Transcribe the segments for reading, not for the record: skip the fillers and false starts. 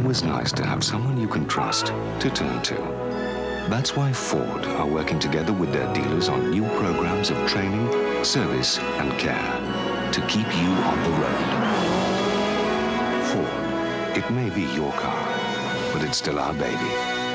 always nice to have someone you can trust to turn to. That's why Ford are working together with their dealers on new programs of training, service and care to keep you on the road. Ford, it may be your car, but it's still our baby.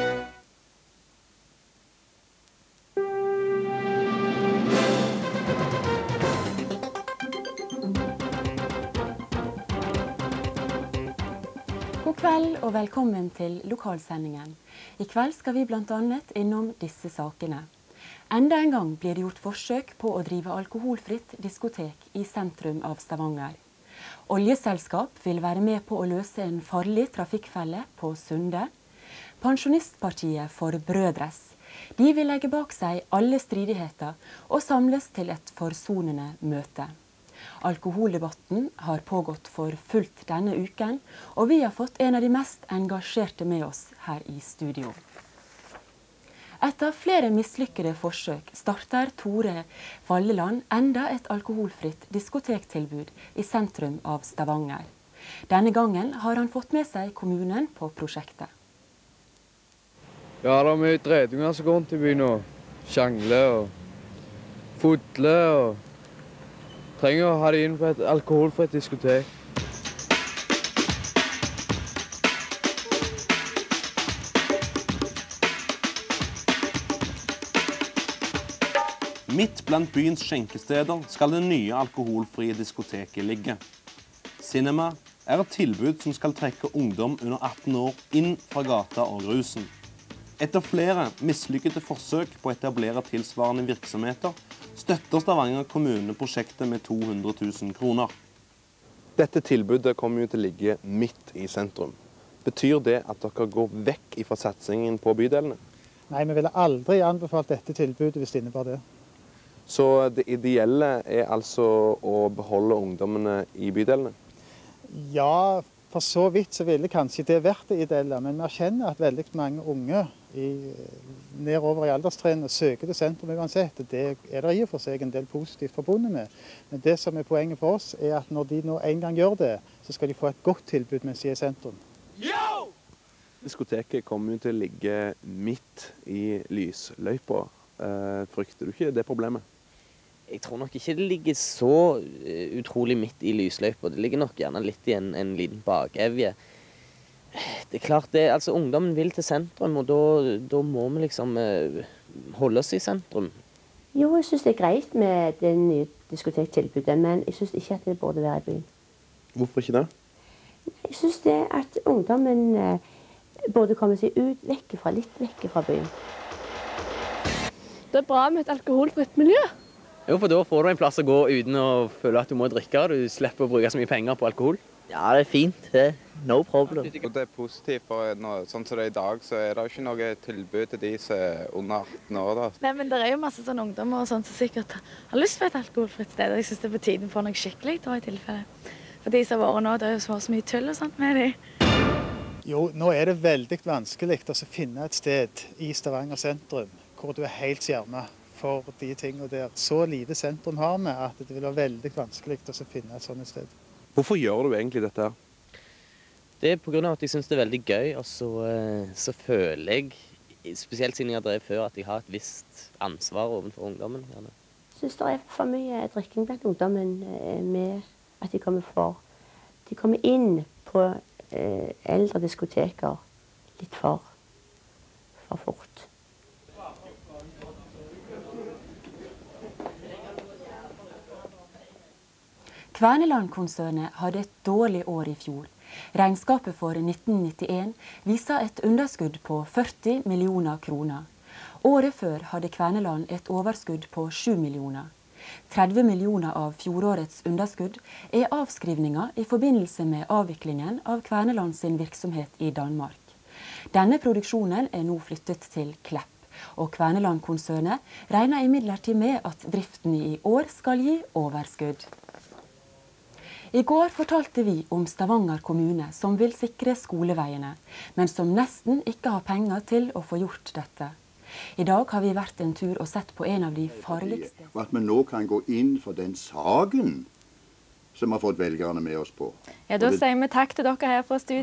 God kveld og velkommen til lokalsendingen. I kveld skal vi blant annet innom disse sakene. Enda en gang blir det gjort forsøk på å drive alkoholfritt diskotek i sentrum av Stavanger. Oljeselskap vil være med på å løse en farlig trafikkfelle på Sunde. Pensjonistpartiet for brødres. De vil legge bak seg alle stridigheter og samles til et forsonende møte. Alkoholdebatten har pågått for fullt denne uken, og vi har fått en av de mest engasjerte med oss her i studio. Etter flere mislykkede forsøk starter Tore Valleland enda et alkoholfritt diskotektilbud i sentrum av Stavanger. Denne gangen har han fått med seg kommunen på prosjektet. Ja, det er mye dredunger som går rundt i byen og sjangler og fodler og trenger å ha det inn på et alkoholfritt diskotek. Midt blant byens skjenkesteder skal det nye alkoholfrie diskoteket ligge. Cinema er et tilbud som skal trekke ungdom under 18 år inn fra gata og rusen. Etter flere mislykkede forsøk på å etablere tilsvarende virksomheter, støtter Stavanger kommune prosjektet med 200 000 kroner. Dette tilbudet kommer jo til å ligge midt i sentrum. Betyr det at dere går vekk fra satsingen på bydelene? Nei, vi ville aldri anbefalt dette tilbudet hvis det innebar det. Så det ideelle er altså å beholde ungdommene i bydelene? Ja, for så vidt så ville kanskje det vært det ideelle, men vi erkjenner at veldig mange unge nedover i alderstrinnet søker til sentrum uansett. Det er det i og for seg en del positivt forbundet med. Men det som er poenget for oss er at når de nå en gang gjør det, så skal de få et godt tilbud mens de er i sentrum. Yo! Diskoteket kommer jo til å ligge midt i lysløypa. Frykter du ikke det problemet? Jeg tror nok ikke det ligger så utrolig midt i lysløypa. Det ligger nok gjerne litt i en liten bakevje. Det er klart det, altså ungdommen vil til sentrum, og da må vi liksom holde oss i sentrum. Jo, jeg synes det er greit med det nye diskotektilbudet, men jeg synes ikke at det burde være i byen. Hvorfor ikke det? Jeg synes det at ungdommen burde komme seg ut, litt vekk fra byen. Det er bra med et alkoholfritt miljø. Jo, for da får du en plass å gå uten å føle at du må drikke, og du slipper å bruke så mye penger på alkohol. Ja, det er fint. No problem. Det er positivt, for sånn som det er i dag, så er det ikke noe tilbud til de som er under 18 år. Da. Nei, men det er jo masse sånne ungdommer og sånt som sikkert har lyst på et alkoholfritt sted. Jeg synes det er på tiden for noe skikkelig da i tilfelle. For de som har vært nå, det er jo så mye tull og sånt med de. Jo, nå er det veldig vanskelig å finne et sted i Stavanger sentrum hvor du er helt skjermet for de tingene der. Så lite sentrum har vi at det vil være veldig vanskelig å finne et sånt sted. Hvorfor gjør du egentlig dette her? Det er på grunn av at jeg synes det er veldig gøy, og så føler jeg, spesielt siden jeg har drevet før, at jeg har et visst ansvar overfor ungdommen. Gjerne. Jeg synes det er for mye drikking blant ungdommen med at de kommer inn på eldre diskoteker litt for fort. Kverneland-konsernet hadde et dårlig år i fjor. Regnskapet for 1991 viser et underskudd på 40 millioner kroner. Året før hadde Kverneland et overskudd på 7 millioner. 30 millioner av fjorårets underskudd er avskrivninger i forbindelse med avviklingen av Kverneland sin virksomhet i Danmark. Denne produksjonen er nå flyttet til Klepp, og Kverneland-konsernet regner imidlertid med at driften i år skal gi overskudd. I går fortalte vi om Stavanger kommune som vil sikre skoleveiene, men som nesten ikke har penger til å få gjort dette. I dag har vi vært en tur og sett på en av de farligste. At vi nå kan gå inn for den saken som har fått velgerne med oss på. Ja, da sier vi takk til dere her fra studio.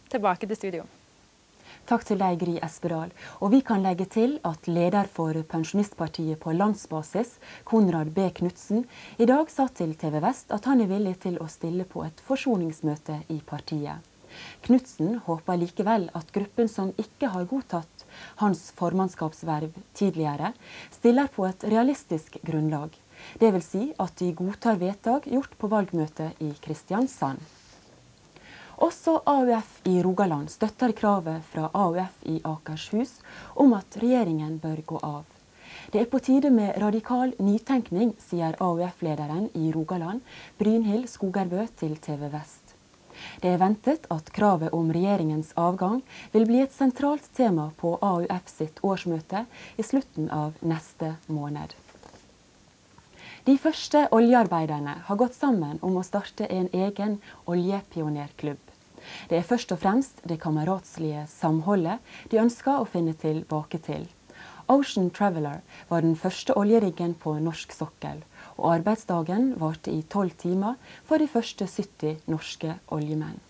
tilbake til studio. Takk til deg, Gry Espedal. Og vi kan legge til at leder for Pensjonistpartiet på landsbasis, Konrad B. Knudsen, i dag sa til TV Vest at han er villig til å stille på et forsoningsmøte i partiet. Knudsen håper likevel at gruppen som ikke har godtatt hans formannskapsverv tidligere, stiller på et realistisk grunnlag. Det vil si at de godtar vedtak gjort på valgmøtet i Kristiansand. Også AUF i Rogaland støtter kravet fra AUF i Akershus om at regjeringen bør gå av. Det er på tide med radikal nytenkning, sier AUF-lederen i Rogaland, Brynhild Skogerbø til TV Vest. Det er ventet at kravet om regjeringens avgang vil bli et sentralt tema på AUF sitt årsmøte i slutten av neste måned. De første oljearbeiderne har gått sammen om å starte en egen oljepionerklubb. Det er først og fremst det kameratslige samholdet de ønsker å finne tilbake til. Ocean Traveller var den første oljeriggen på norsk sokkel, og arbeidsdagen varte i 12 timer for de første 70 norske oljemenn.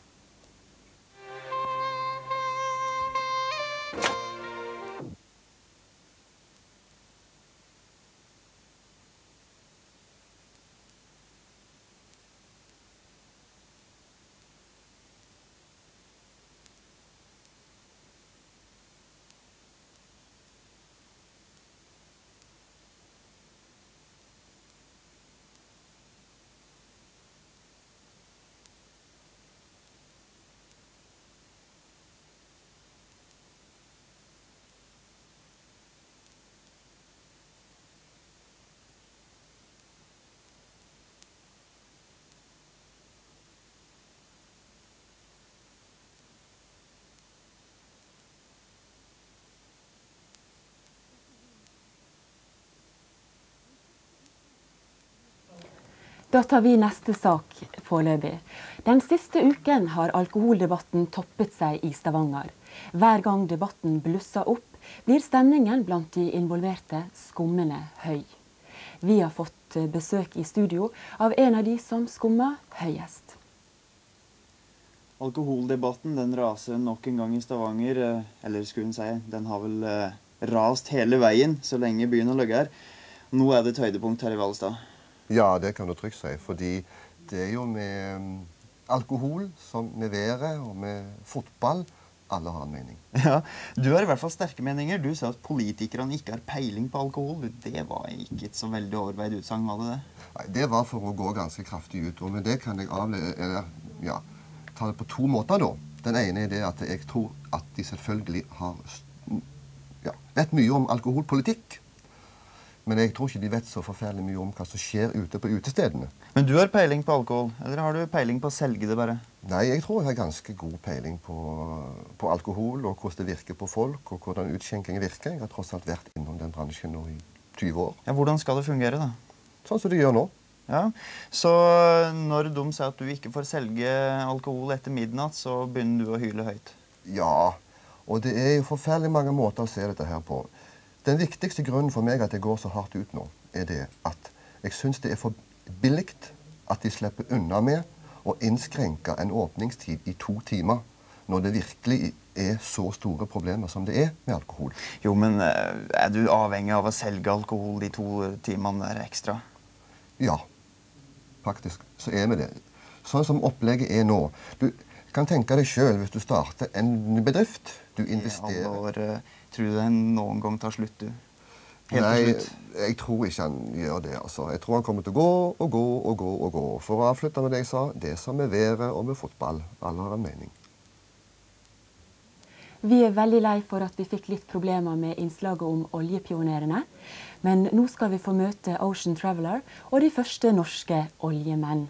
Da tar vi neste sak foreløpig. Den siste uken har alkoholdebatten toppet seg i Stavanger. Hver gang debatten blusser opp, blir stemningen blant de involverte skummende høy. Vi har fått besøk i studio av en av de som skummer høyest. Alkoholdebatten den raser nok en gang i Stavanger, eller skulle en si, den har vel rast hele veien så lenge byen har ligget her. Nå er det et høydepunkt her i Valstad. Ja, det kan du trygt si, fordi det er jo med alkohol som med været og med fotball, alle har en mening. Ja, du har i hvert fall sterke meninger. Du sa at politikerne ikke har peiling på alkohol. Det var ikke et så veldig overveid utsagn, var det det? Nei, det var for å gå ganske kraftig ut, og med det kan jeg ta det på to måter da. Den ene er det at jeg tror at de selvfølgelig har vet mye om alkoholpolitikk. Men jeg tror ikke de vet så forferdelig mye om hva som skjer ute på utestedene. Men du har peiling på alkohol, eller har du peiling på å selge det bare? Nei, jeg tror jeg har ganske god peiling på alkohol, og hvordan det virker på folk, og hvordan utskjenking virker. Jeg har tross alt vært innom den bransjen nå i 20 år. Ja, hvordan skal det fungere da? Sånn som det gjør nå. Ja, så når de sier at du ikke får selge alkohol etter midnatt, så begynner du å hyle høyt? Ja, og det er jo forferdelig mange måter å se dette her på. Den viktigste grunnen for meg at jeg går så hardt ut nå, er det at jeg synes det er for billigt at de slipper unna med å innskrenke en åpningstid i 2 timer, når det virkelig er så store problemer som det er med alkohol. Jo, men er du avhengig av å selge alkohol de 2 timene der ekstra? Ja, faktisk så er vi det. Sånn som opplegget er nå. Du kan tenke deg selv hvis du starter en bedrift, du investerer. Tror du den noen gang tar slutt, du? Helt til slutt? Nei, jeg tror ikke han gjør det, altså. Jeg tror han kommer til å gå og gå og gå og gå. For å avslutte med det jeg sa, det som med været og med fotball, alle har en mening. Vi er veldig lei for at vi fikk litt problemer med innslaget om oljepionerene. Men nå skal vi få møte Ocean Traveller og de første norske oljemenn.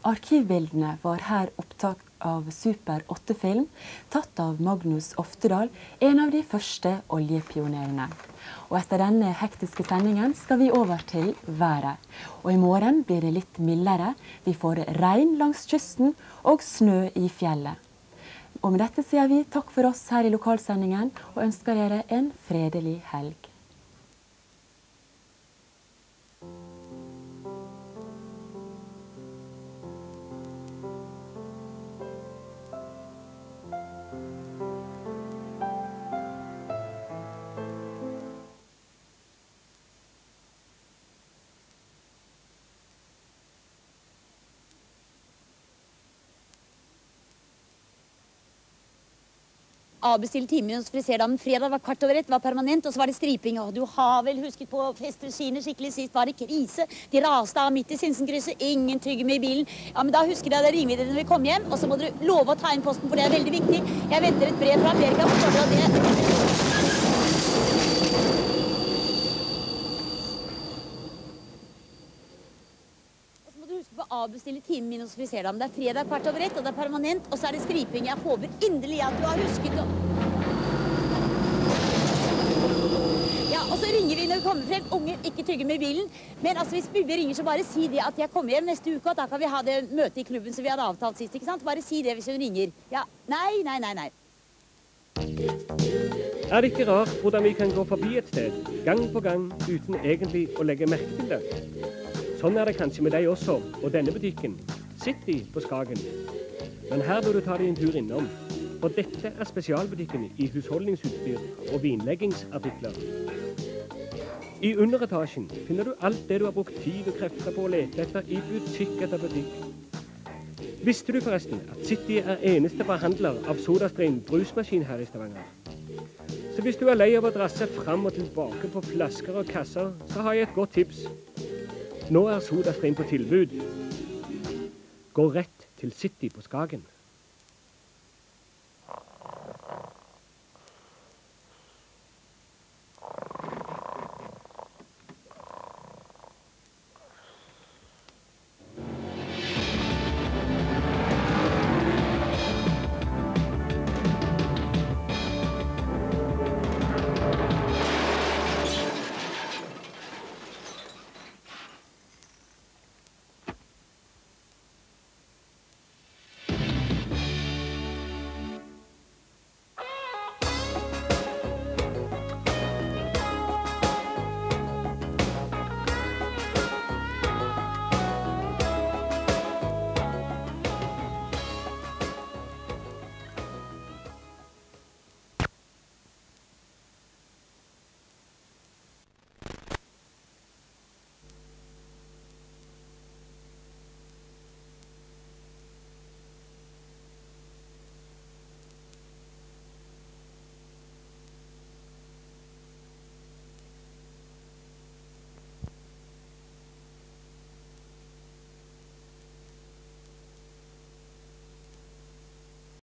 Arkivbildene var her opptak av Super 8-film, tatt av Magnus Oftedal, en av de første oljepionerene. Og etter denne hektiske sendingen skal vi over til været. Og i morgen blir det litt mildere, vi får regn langs kysten og snø i fjellet. Og med dette sier vi takk for oss her i lokalsendingen, og ønsker dere en fredelig helg. Avbestilt timen hos friserdamen. Fredag var 1:15, var permanent, og så var det striping. Og du har vel husket på festregiene skikkelig sist, var det krise. De raste av midt i Sinsenkrysset, ingen tyggegummi i bilen. Ja, men da husker jeg, da ringer vi dere når vi kommer hjem, og så må dere love å ta inn posten, for det er veldig viktig. Jeg venter et brev fra Amerika, forstår dere det? Avbestille timen min hos friserdamen. Det er fredag 1:15, og det er permanent, og så er det striping. Jeg håper inderlig at du har husket å... Ja, og så ringer vi når vi kommer frem. Unger, ikke tygge med bilen. Men altså, hvis vi ringer, så bare si det at jeg kommer hjem neste uke, og da kan vi ha det møte i klubben som vi hadde avtalt sist, ikke sant? Bare si det hvis hun ringer. Ja, nei. Er det ikke rart hvordan vi kan gå forbi et sted, gang på gang, uten egentlig å legge merke til det? Sånn er det kanskje med deg også, og denne butikken, City på Skagen. Men her bør du ta deg en tur innom, for dette er spesialbutikken i husholdningsutstyr og vinleggingsartikler. I underetasjen finner du alt det du har brukt tid og krefter på å lete etter i butikk etter butikk. Visste du forresten at City er eneste forhandler av SodaStream brusmaskin her i Stavanger? Så hvis du er lei av å drasse fram og tilbake på flasker og kasser, så har jeg et godt tips. Nå er SodaStream på tilbud. Gå rett til City på Skagen.